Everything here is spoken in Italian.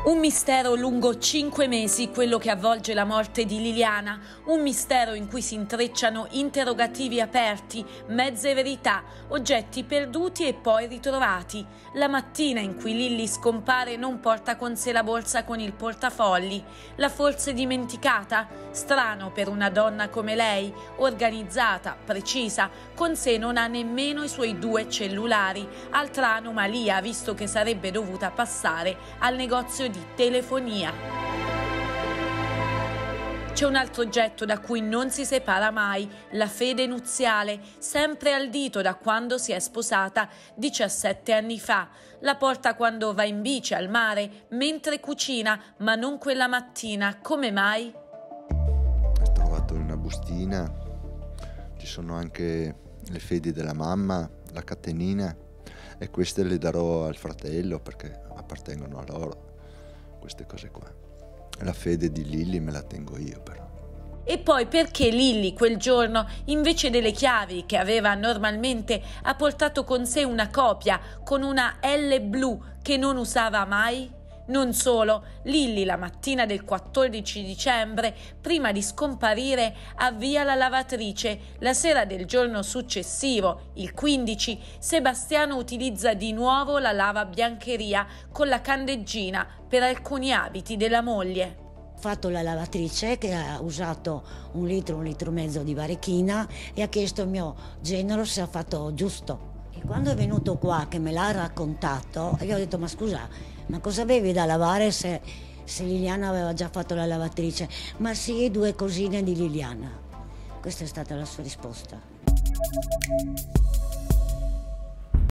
Un mistero lungo 5 mesi, quello che avvolge la morte di Liliana, un mistero in cui si intrecciano interrogativi aperti, mezze verità, oggetti perduti e poi ritrovati. La mattina in cui Lilly scompare non porta con sé la borsa con il portafogli. L'ha forse dimenticata? Strano per una donna come lei, organizzata, precisa, con sé non ha nemmeno i suoi 2 cellulari. Altra anomalia, visto che sarebbe dovuta passare al negozio di telefonia. C'è un altro oggetto da cui non si separa mai, la fede nuziale, sempre al dito da quando si è sposata 17 anni fa. La porta quando va in bici al mare, mentre cucina, ma non quella mattina. Come mai? Ho trovato in una bustina, ci sono anche le fedi della mamma, la catenina, e queste le darò al fratello perché appartengono a loro. Queste cose qua. La fede di Lilly me la tengo io però. E poi perché Lilly quel giorno, invece delle chiavi che aveva normalmente, ha portato con sé una copia con una L blu che non usava mai? Non solo, Lilly la mattina del 14 dicembre, prima di scomparire, avvia la lavatrice. La sera del giorno successivo, il 15, Sebastiano utilizza di nuovo la lavabiancheria con la candeggina per alcuni abiti della moglie. Ho fatto la lavatrice che ha usato 1 litro e mezzo di varechina e ha chiesto al mio genero se ha fatto giusto. E quando è venuto qua che me l'ha raccontato, io ho detto: ma scusa, ma cosa avevi da lavare se Liliana aveva già fatto la lavatrice? Ma sì, 2 cosine di Liliana. Questa è stata la sua risposta.